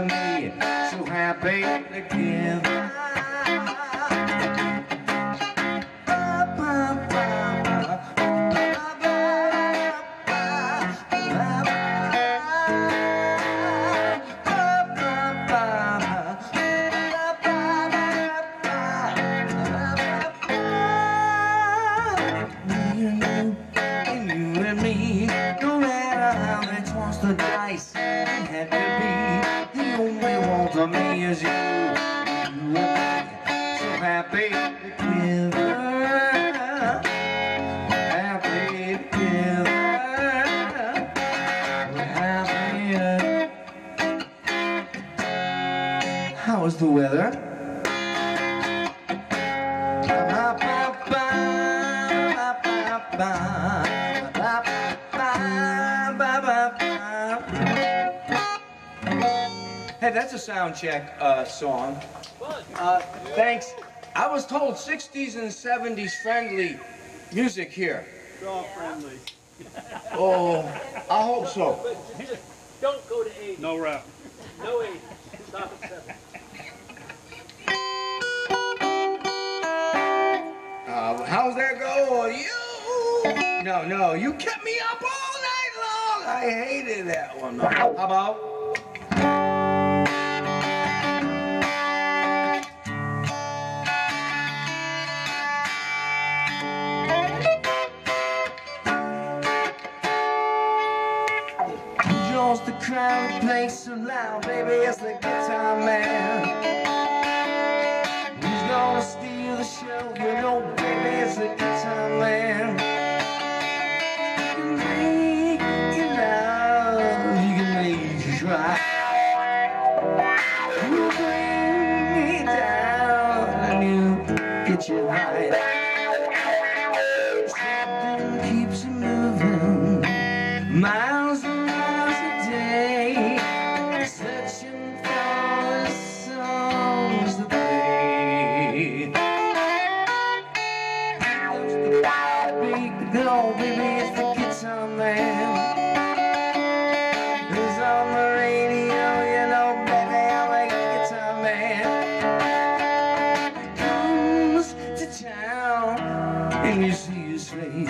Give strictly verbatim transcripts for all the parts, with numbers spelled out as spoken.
and me, so happy together. The dice had to be the only one for me is you. You and me, so happy together, happy together, we're happy. How is the weather? Ba, ba, ba, ba, ba, ba, ba, ba, ba, ba. Hey, that's a sound check uh, song. Uh, thanks. I was told sixties and seventies friendly music here. It's all friendly. Oh, I hope so. But just don't go to eighty. No rap. No eighty. Stop at seven. Uh, how's that go? You? No, no, you kept me up all night long. I hated that one. How about? The crowd plays so loud, baby, it's the guitar man. Who's gonna steal the show? You know, baby, it's the guitar man. You can make it loud, you can make it try. You bring me down and you get you high. Something keeps you moving, miles and miles a day, searching for the songs to play. Go, baby, it's the guitar man. Who's on the radio, you know, baby, I'm a guitar man. Comes to town and you see his face,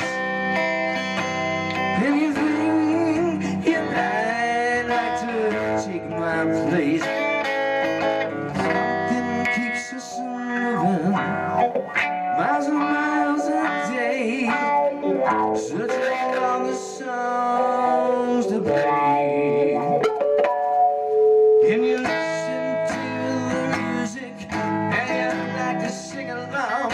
and you think you might like to take my place. Something keeps us moving, miles and miles a day, searching on the songs to play. And you listen to the music and you like to sing along.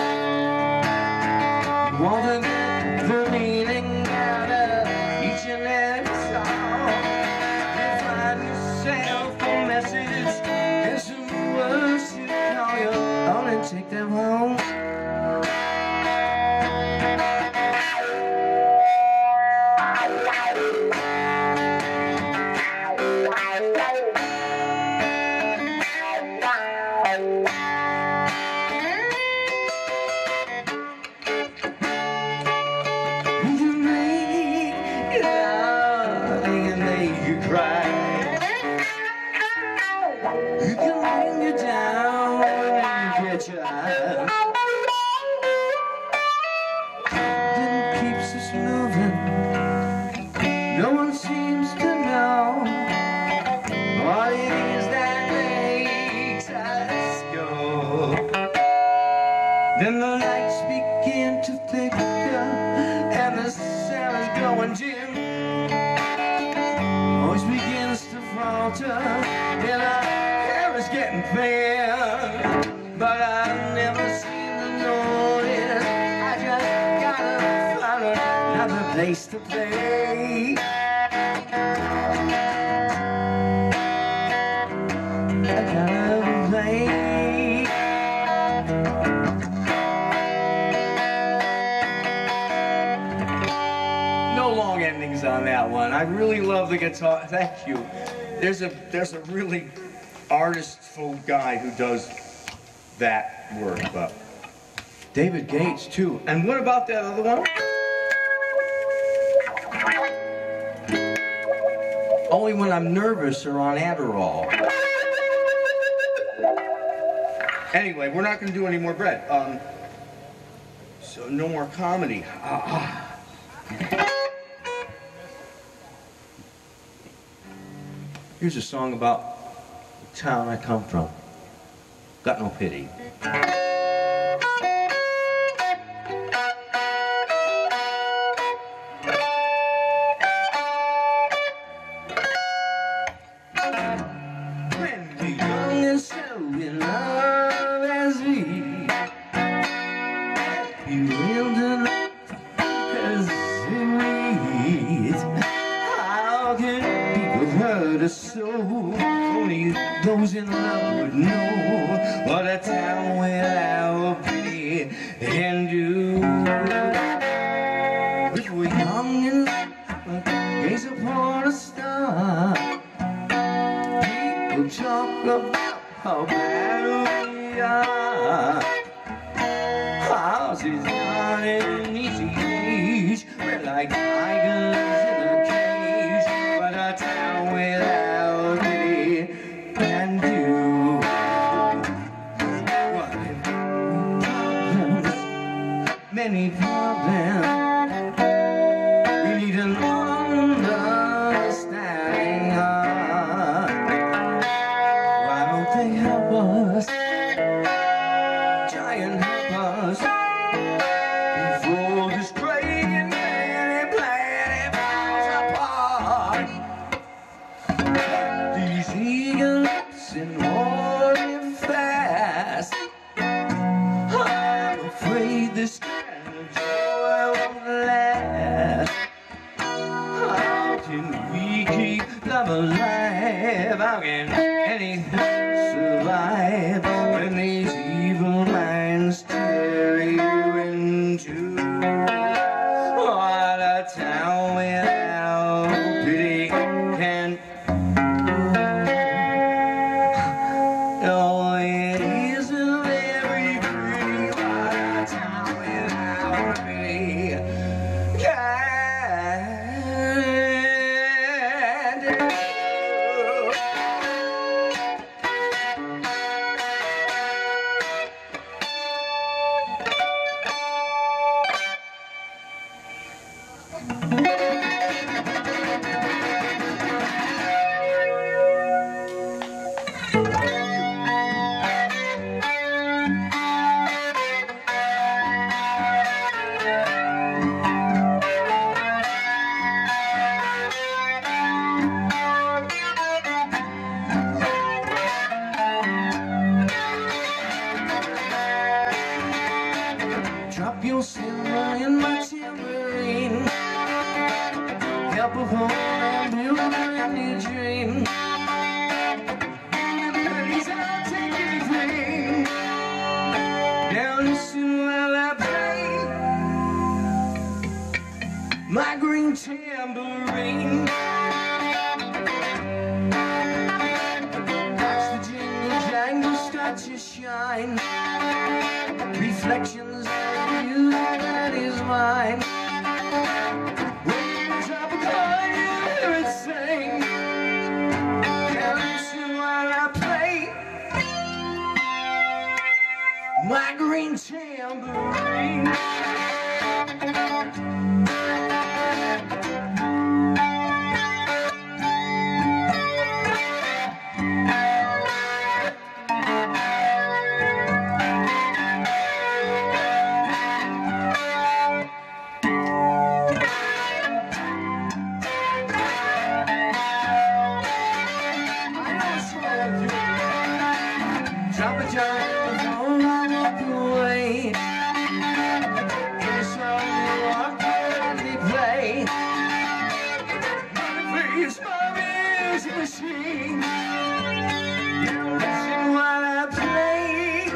You want to get the meaning out of each and every song. You find yourself a message and some words to call you on and take them home. You can bring you down when you get your eye. Then keeps us moving. No one seems to know what it is that makes us go. Then the lights begin to flicker and the sound is growing dim. Voice begins to falter and our hair is getting thin, but I never seem to notice. I just gotta find another place to play. I gotta play. No long endings on that one. I really love the guitar. Thank you. There's a there's a really artistful guy who does that work, but David Gates too. And what about that other one? Only when I'm nervous or on Adderall. Anyway, we're not going to do any more bread. Um, so no more comedy. Ah. Here's a song about the town I come from. Got no pity. When we're young and so in love as we, you will do not as it reads. How can people hurt us so? Only those in love would know what a town without pity can do. If we're young and gaze upon a star, people talk about how bad we are. Ours is not an easy age. We're like tigers in a cage, but a town without pity can do. What problems, many problems. We need an understanding heart. Why don't they help us? Try and help us before this great and many planet falls apart. These eager lips and holding fast, I'm afraid this kind of joy won't last. How can we keep love alive? How can anything survive when these evil minds tear you in two? What a town without pity can do. No, it isn't very pretty. What a town without pity can do. Drop your silver in my tambourine. Help a home and build a brand new dream. Please, I'll take anything. Now listen while I play my green tambourine. Watch the jingle jangle start to shine. Reflections of you that is mine. When you drop a coin, you hear it sing. Now listen while I play my green tambourine. Drop a jar before I walk away. In a song you walk and they play. Please, my music machine. You listen while I play.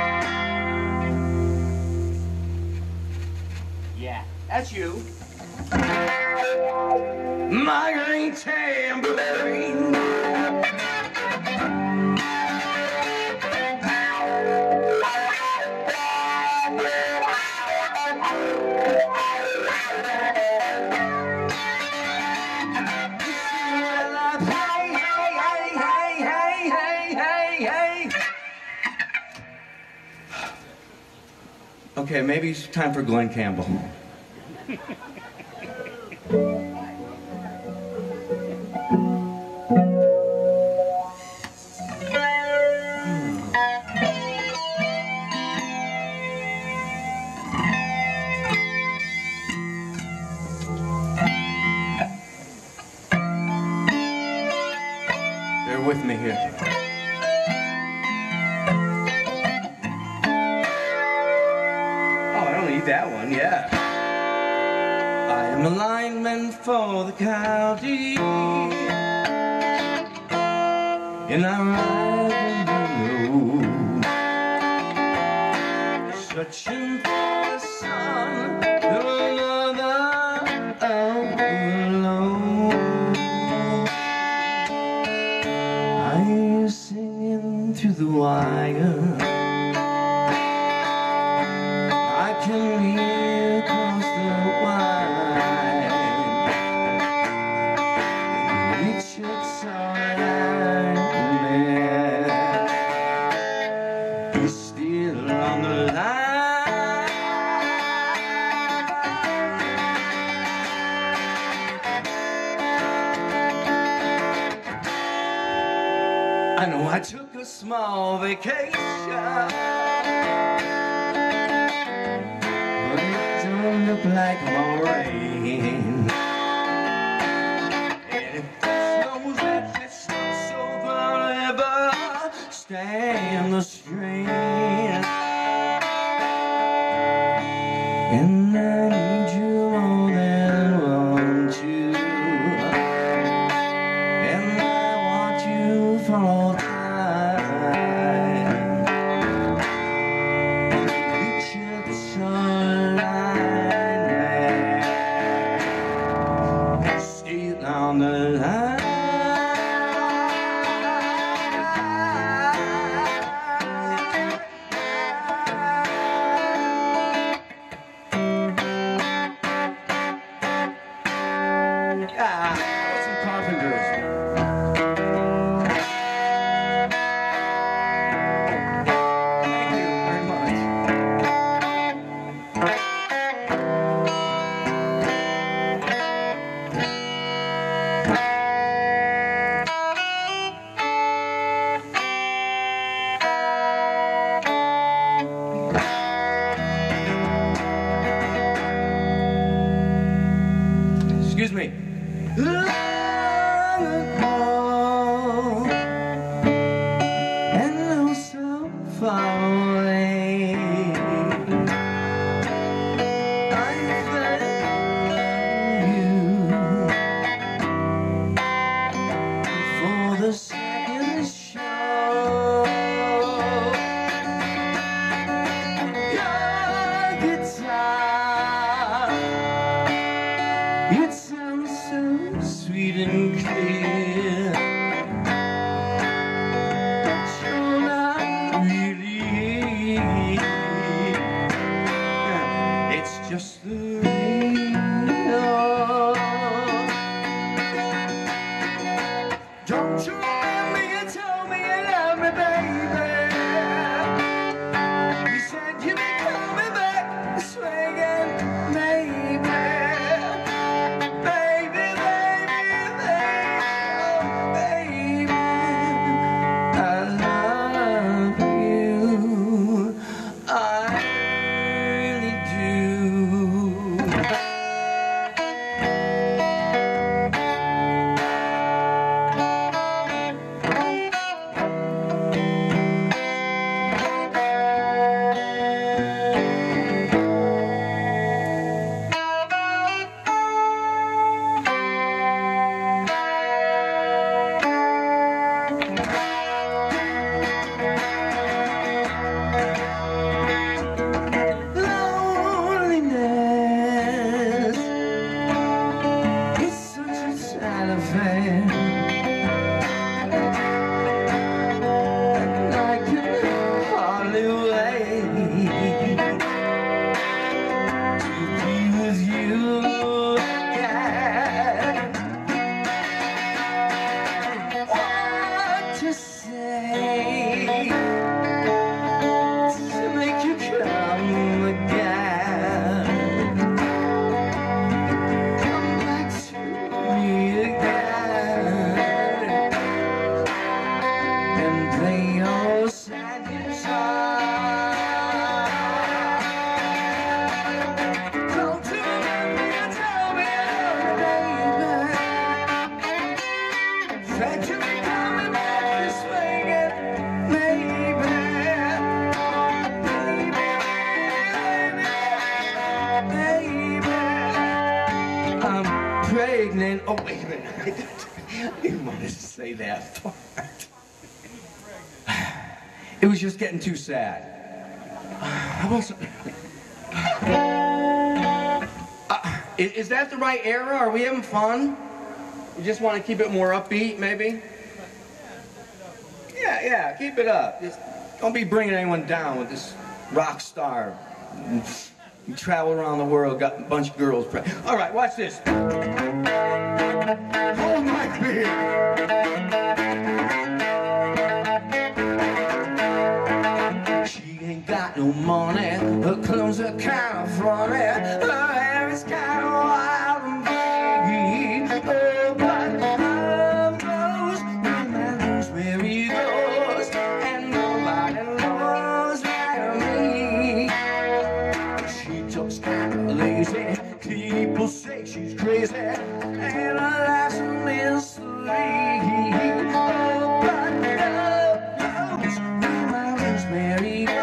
Yeah, that's you. My green tambourine. Okay, maybe it's time for Glenn Campbell. Bear with me here. That one, yeah. I am a lineman for the county, and I ride on the road, searching for the sun of another alone. I'm singing through the wire. I can hear across the wire. Richard's alright, man. He's still on the line. I know I took a small vacation, look like more rain, and if this snows like this so forever, stand the strain. And I need you more than want to, and I want you for all time. Richard's on the line. Yeah, what's some Carpenters? Thank you very much. Excuse me. Long ago, and oh so far away, I found you for the second show. Your guitar, it sounds so sweet and clear, but you're not really here. It's just the radio. Don't you remember you told me you loved me, baby? You said you'd be coming back this way again, maybe. To make you come again. play your sad guitar. Don't you remember you told me, baby, said you'd be coming back this way again, maybe, baby, baby, I'm pregnant. Oh, wait a minute. I didn't want to say that part. It was just getting too sad. How about some... uh, is, is that the right era? Are we having fun? You just want to keep it more upbeat, maybe? Yeah, yeah, keep it up. Just don't be bringing anyone down with this rock star. You travel around the world, got a bunch of girls pregnant. All right, watch this. Hold my beer. Got no money, her clothes are kind of funny, her hair is kind of wild and free. Oh, but love knows when man knows where he goes, and nobody knows like me. She just kind of lazy, people say she's crazy, and her life's a mystery. Oh, but love knows when man knows where he goes.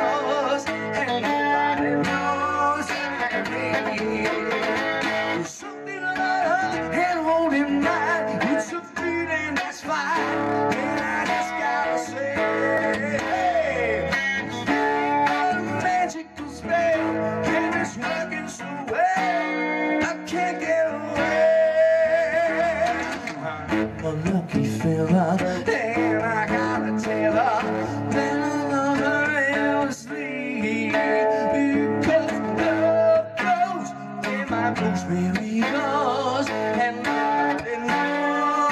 A lucky fella, and I gotta tell her that I love her endlessly, because love goes where my blues really goes, and nobody knows.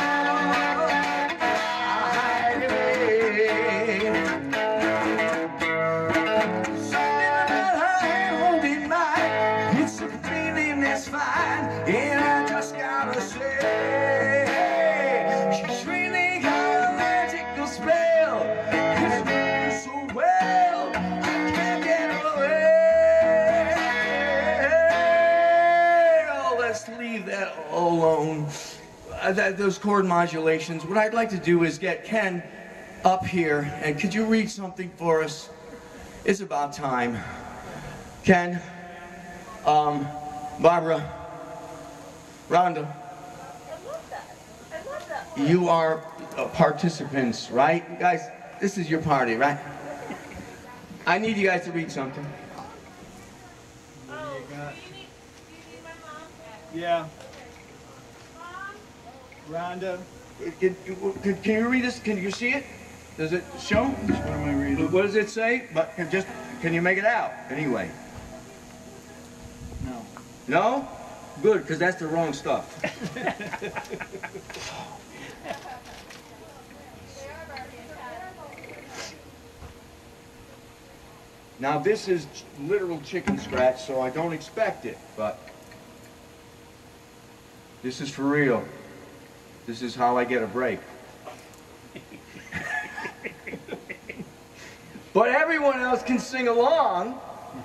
Something about her hand holding mine, it's a feeling that's fine, and I just gotta say, leave that alone. Uh, that, those chord modulations. What I'd like to do is get Ken up here, and could you read something for us? It's about time. Ken, um, Barbara, Rhonda. I love that. I love that. You are uh, participants, right? You guys, this is your party, right? I need you guys to read something. Oh, do you need, do you need my mom? Yeah, Mom? Rhonda. Can, can, can you read this? Can you see it? Does it show? What am I reading? What does it say? But can just can you make it out anyway? No. No? Good, because that's the wrong stuff. Now this is literal chicken scratch, so I don't expect it, but this is for real. This is how I get a break. But everyone else can sing along.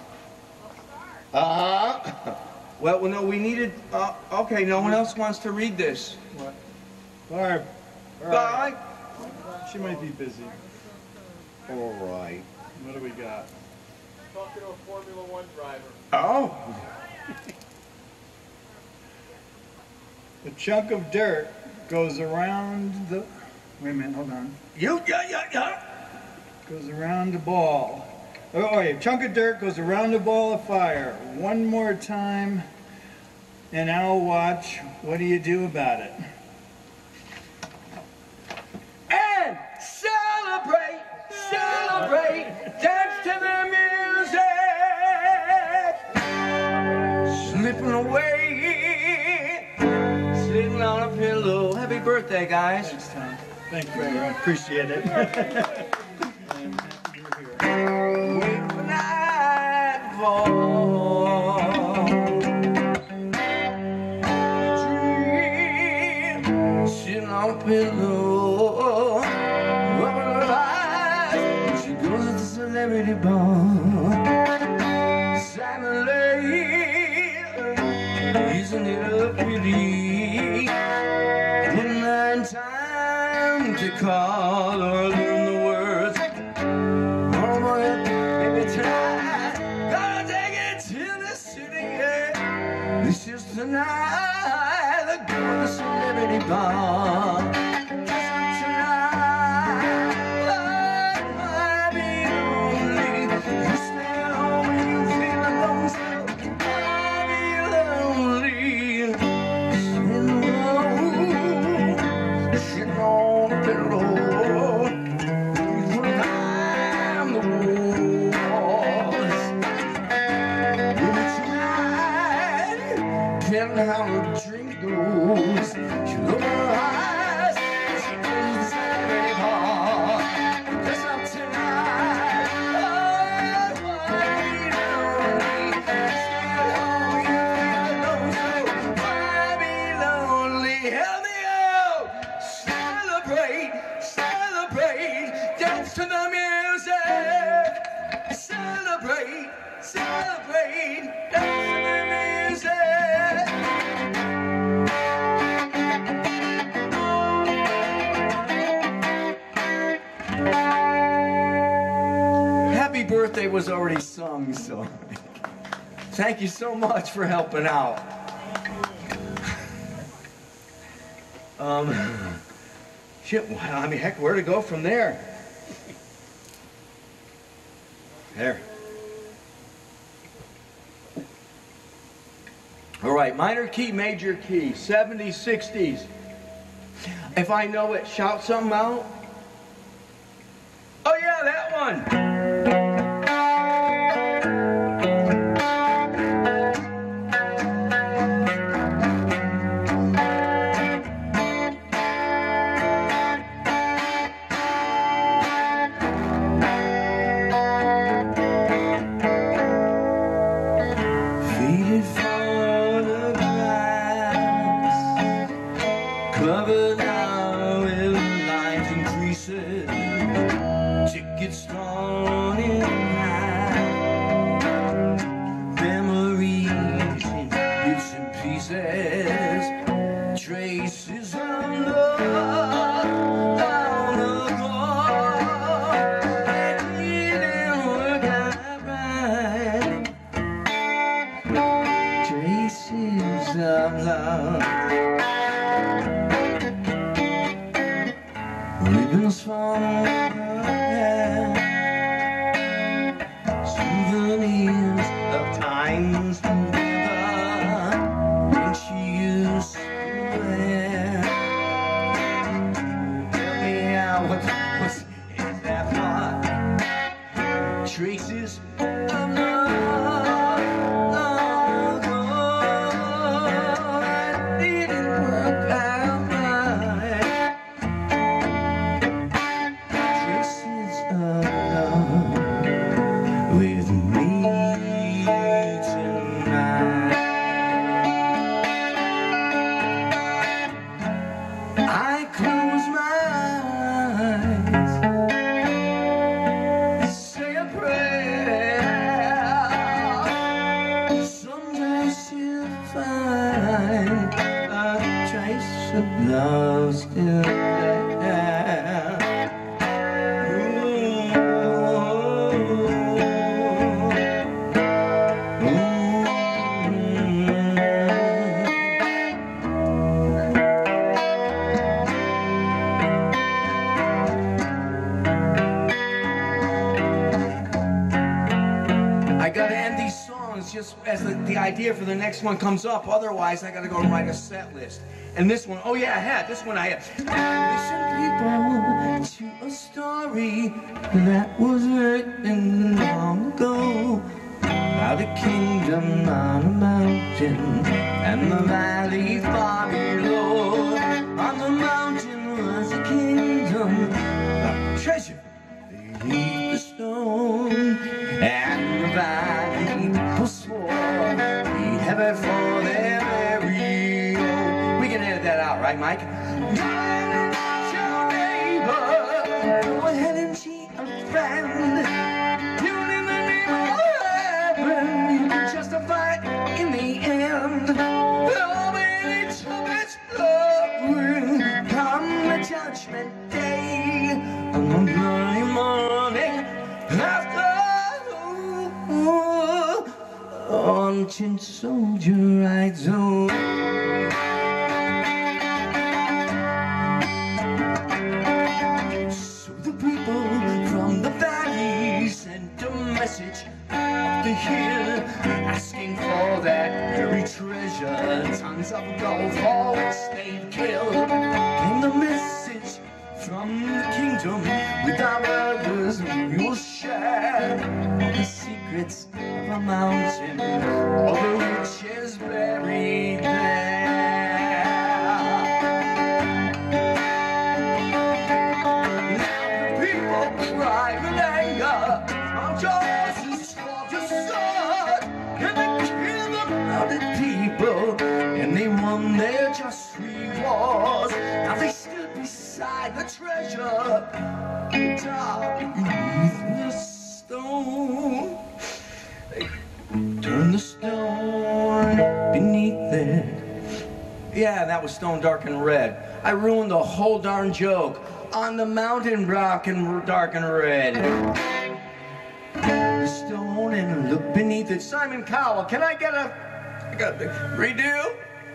Uh-huh. Well, well, no, we needed, uh, okay, no one else wants to read this. What? Barb. Bye. She might be busy. All right. What do we got? Talking to a Formula One driver. Oh. A chunk of dirt goes around the... Wait a minute, hold on. You, yeah, yeah, yeah. Goes around the ball. Oh, wait, a chunk of dirt goes around the ball of fire. One more time, and I'll watch. What do you do about it? And celebrate, celebrate, dance to the music. Slipping away, sitting on a pillow. Happy birthday, guys. Thanks, Tom. Thank you very much. Appreciate it. Wait for nightfall. Dream, sitting on a pillow. Rubbing the light. celebrity ball. Simon Lane, isn't it a pity? Didn't learn time to call or learn the words. Oh boy, baby, tonight, gonna take it to the city, yeah. This is the night, the go to the celebrity ball. Just tonight, I might be lonely. You stay home when you feel alone, so I'll be lonely. Sitting alone, sitting on the pillow, you climb the walls. Maybe tonight, depending how the drink goes, she look in her eyes, she goes to the celebrity ball. Guess I'm tonight, oh, why be lonely? Stay at home, you feel alone, so why be lonely? Help me out, celebrate, celebrate, dance to the music. Celebrate, celebrate, dance to the music. Happy birthday was already sung, so thank you so much for helping out. Um, shit, well, I mean, heck, where to go from there? There. All right, minor key, major key, seventies, sixties. If I know it, shout something out. Oh yeah, that one. Faded photographs, covered now with lines and creases, tickets torn in half, memories in bits and pieces, traces of love down the road that didn't work out right. Traces of love, ribbons from her hair, souvenirs of times together when she used to wear. Tell me out, what, what's in that heart? Traces of love. With me tonight, I close my eyes, say a prayer. Sometimes you'll find a trace of love still there. I gotta end these songs just as the, the idea for the next one comes up. Otherwise, I gotta go write a set list. And this one, oh yeah, I had this one. I had. Listen, people, to a story that was written long ago about a kingdom on a mountain and the valley far below. On the mountain was a kingdom of treasure beneath the stone, and the valley people swore he'd have it for their very own. We can edit that out, right, Mike? Your neighbor, go ahead and cheat a friend. tin soldier rides on. So the people from the valley sent a message up the hill, asking for that very treasure, tons of gold for which they'd kill. Came the message from the kingdom, with our brothers we will share all the secrets of a mountain, all the riches buried there. Now the people cry with anger, our horses for the sword, and they killed the blooded people, and they won their just rewards. Now they stood beside the treasure, dark beneath the stone. They turned the stone beneath there. Yeah, that was stone dark and red. I ruined the whole darn joke. On the mountain rock and dark and red. The stone and look beneath it. Simon Cowell, can I get a, I got a redo?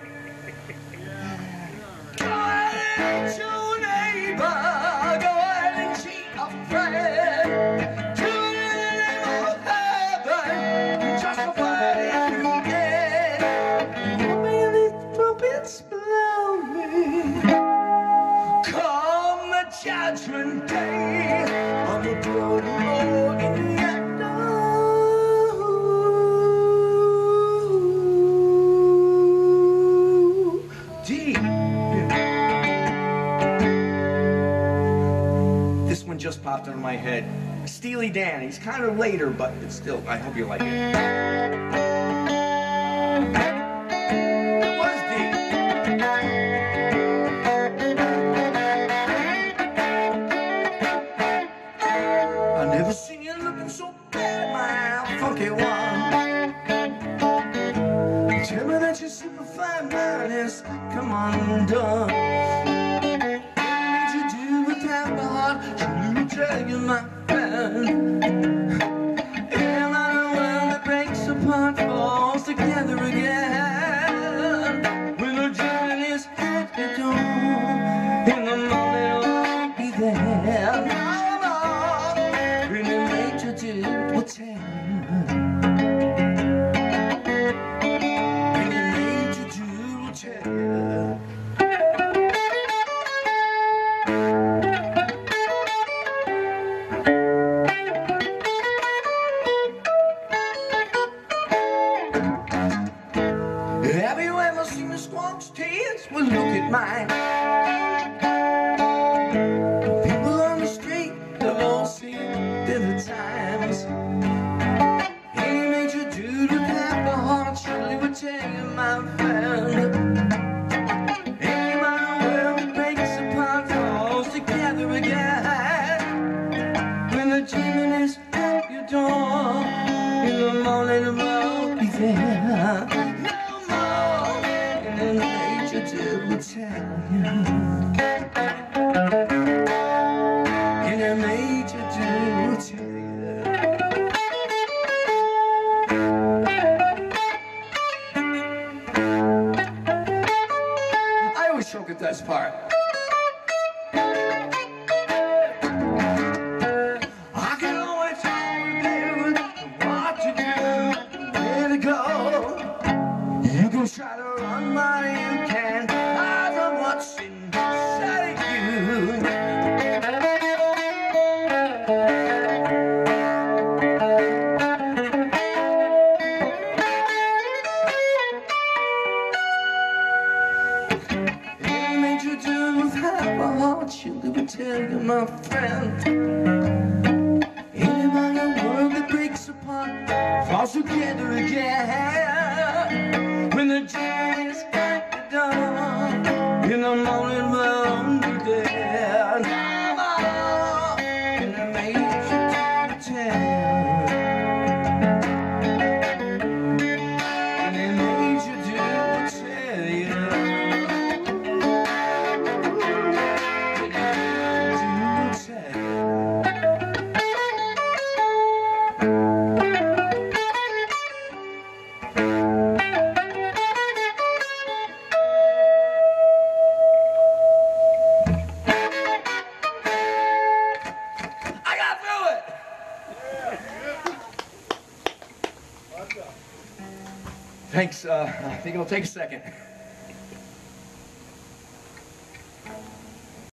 Go ahead and your neighbor, go ahead and cheat a friend. Do it in the name of heaven, justify it you did. Oh man, the trumpets blow me. Come the judgment day on the blood road in that deep. This one just popped into my head. Steely Dan. He's kind of later, but it's still, I hope you like it. It was deep. I never seen you looking so bad, my funky one. Tell me that your superfine mind has come undone. What made you do with that heart? Should you tell you, my friend? And I know when it breaks apart, falls together again. When the journey is at the door, in the morning I'll be there. Now I'm on, when it made you do, will tell you. Have you ever seen the squawk's tears? Well, look at mine. People on the street, they've all seen different times. Any major dude with half a heart surely would tell you, my friend. Any minor world that breaks apart falls together again. When the demon is at your door, in the morning the world be there. And the nature did will tell you. And the nature did will tell you. I always choke at this part. I can always tell you what to do, where to go. You can try to run while you can. I know what's inside of you. It made you do with half a heart. She'll never tell you, my friend. Anybody in the world that breaks apart falls together again. When the journey is at the dawn, in the morning we'll be there. Now, and I made you tell, and I made you do tell you, and I do tell you. Thanks. Uh, I think it'll take a second.